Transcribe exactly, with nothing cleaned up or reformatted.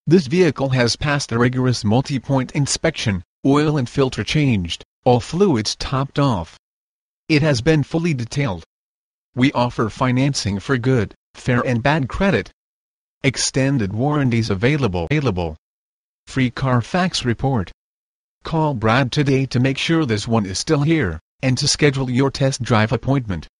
This vehicle has passed a rigorous multi-point inspection, oil and filter changed, all fluids topped off. It has been fully detailed. We offer financing for good, fair and bad credit. Extended warranties available. available. Free CARFAX report. Call Brad today to make sure this one is still here, and to schedule your test drive appointment.